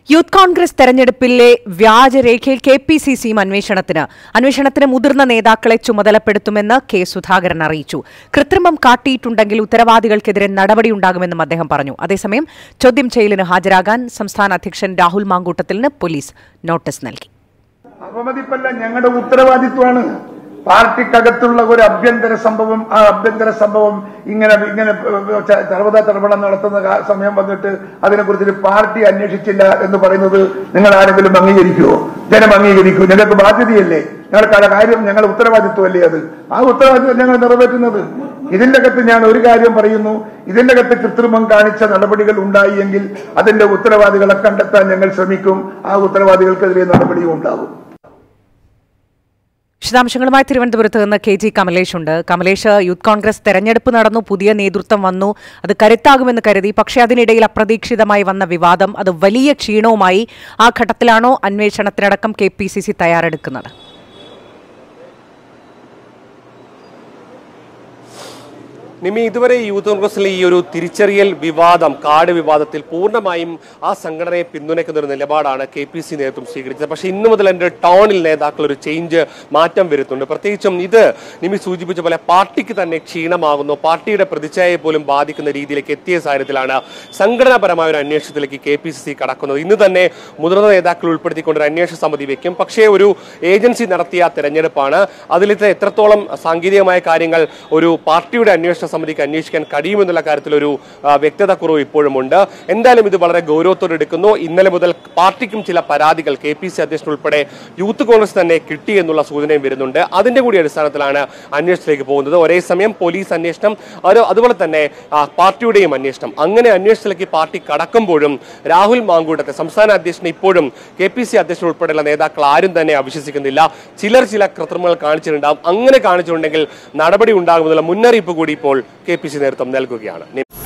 Youth Congress തെരഞ്ഞെടുപ്പിലെ വ്യാജരേഖയിൽ KPCC അന്വേഷണത്തിന് മുതിർന്ന നേതാക്കളെ ചുമതലപ്പെടുത്തുമെന്ന് കെ സുധാകരൻ അറിയിച്ചു. കൃത്രിമം കാട്ടിയിട്ടുണ്ടെങ്കിൽ ഉത്തരവാദികൾക്കെതിരെ നടപടിയുണ്ടാകുമെന്നും അദ്ദേഹം പറഞ്ഞു. അതേസമയം ചോദ്യം ചെയ്യലിന് ഹാജരാകാൻ സംസ്ഥാന അധ്യക്ഷൻ രാഹുൽ മാങ്കൂട്ടത്തിലിന് പോലീസ് നോട്ടീസ് നൽകി. അവമതിപ്പല്ല, ഞങ്ങളുടെ ഉത്തരവാദിത്വമാണ്. പാർട്ടിക്കകത്തുള്ള ഒരു ആഭ്യന്തര സംഭവം ഇങ്ങനെ തർപ്പണം നടത്തുന്ന സമയം വന്നിട്ട് അതിനെക്കുറിച്ച് പാർട്ടി അന്വേഷിച്ചില്ല എന്ന് പറയുന്നത് നിങ്ങൾ ആരെങ്കിലും അംഗീകരിക്കുമോ? ജനം അംഗീകരിക്കൂ? ഞങ്ങൾക്ക് ബാധ്യതയല്ലേ? ഞങ്ങളുടെ കാര്യം, ഞങ്ങളുടെ ഉത്തരവാദിത്വമല്ലേ അത്? ആ ഉത്തരവാദിത്വം ഞങ്ങൾ നിറവേറ്റുന്നത്. ഇതിന്റെ അകത്ത് ഞാൻ ഒരു കാര്യം പറയുന്നു, ഇതിന്റെ അകത്ത് കൃത്രിമം കാണിച്ച നടപടികൾ ഉണ്ടായി എങ്കിൽ അതിന്റെ ഉത്തരവാദികളെ കണ്ടെത്താൻ ഞങ്ങൾ ശ്രമിക്കും. ആ ഉത്തരവാദികൾക്കെതിരെ നടപടിയും ഉണ്ടാകും. വിശദാംശങ്ങളുമായി തിരുവനന്തപുരത്ത് നിന്ന് KG കമലേഷ് ഉണ്ട്. കമലേഷ്, യൂത്ത് കോൺഗ്രസ് തെരഞ്ഞെടുപ്പ് നടന്നു, പുതിയ നേതൃത്വം വന്നു, അത് കരുത്താകുമെന്ന് കരുതി. പക്ഷേ അതിനിടയിൽ അപ്രതീക്ഷിതമായി വന്ന വിവാദം അത് വലിയ ക്ഷീണവുമായി. ആ ഘട്ടത്തിലാണോ അന്വേഷണത്തിനടക്കം KPCC തയ്യാറെടുക്കുന്നത്? നിമി, ഇതുവരെ യൂത്ത് കോൺഗ്രസിലെ ഈ ഒരു തിരിച്ചറിയൽ വിവാദം, കാർഡ് വിവാദത്തിൽ പൂർണ്ണമായും ആ സംഘടനയെ പിന്തുണയ്ക്കുന്ന ഒരു നിലപാടാണ് KPC നേതൃത്വം സ്വീകരിച്ചത്. പക്ഷേ ഇന്നു മുതൽ എൻ്റെ ടോണിൽ നേതാക്കൾ ഒരു മാറ്റം വരുത്തുന്നുണ്ട്. പ്രത്യേകിച്ചും ഇത് നിമി സൂചിപ്പിച്ച പോലെ പാർട്ടിക്ക് തന്നെ ക്ഷീണമാകുന്നു, പാർട്ടിയുടെ പ്രതിച്ഛായയെ പോലും ബാധിക്കുന്ന രീതിയിലേക്ക് എത്തിയ സാഹചര്യത്തിലാണ് സംഘടനാപരമായ ഒരു അന്വേഷണത്തിലേക്ക് KPCC കടക്കുന്നത്. ഇന്ന് തന്നെ മുതിർന്ന നേതാക്കൾ ഉൾപ്പെടുത്തിക്കൊണ്ട് ഒരു അന്വേഷണ സമിതി വെക്കും. പക്ഷേ ഒരു ഏജൻസി നടത്തിയ തെരഞ്ഞെടുപ്പാണ്. അതിലത്തെ എത്രത്തോളം സാങ്കേതികമായ കാര്യങ്ങൾ ഒരു പാർട്ടിയുടെ അന്വേഷണ സമിതിക്ക് അന്വേഷിക്കാൻ കഴിയുമെന്നുള്ള കാര്യത്തിലൊരു വ്യക്തത കുറവ് ഇപ്പോഴുമുണ്ട്. എന്തായാലും ഇത് വളരെ ഗൗരവത്തോടെ എടുക്കുന്നു. ഇന്നലെ മുതൽ പാർട്ടിക്കും ചില പരാതികൾ KPCC അധ്യക്ഷൻ ഉൾപ്പെടെ യൂത്ത് കോൺഗ്രസ് തന്നെ കിട്ടി എന്നുള്ള സൂചനയും വരുന്നുണ്ട്. അതിന്റെ കൂടി അടിസ്ഥാനത്തിലാണ് അന്വേഷണത്തിലേക്ക് പോകുന്നത്. ഒരേ സമയം പോലീസ് അന്വേഷണം, അതുപോലെ തന്നെ പാർട്ടിയുടെയും അന്വേഷണം. അങ്ങനെ അന്വേഷണത്തിലേക്ക് പാർട്ടി കടക്കുമ്പോഴും രാഹുൽ മാങ്കൂട്ടത്തെ സംസ്ഥാന അധ്യക്ഷനെ ഇപ്പോഴും KPCC അധ്യക്ഷൻ ഉൾപ്പെടെയുള്ള നേതാക്കൾ ആരും തന്നെ അവിശ്വസിക്കുന്നില്ല. ചില കൃത്രിമങ്ങൾ കാണിച്ചിട്ടുണ്ടാവും. അങ്ങനെ കാണിച്ചിട്ടുണ്ടെങ്കിൽ നടപടി ഉണ്ടാകുമെന്നുള്ള മുന്നറിയിപ്പ് കൂടി ഇപ്പോൾ KPCC നേതൃത്വം നൽകുകയാണ്.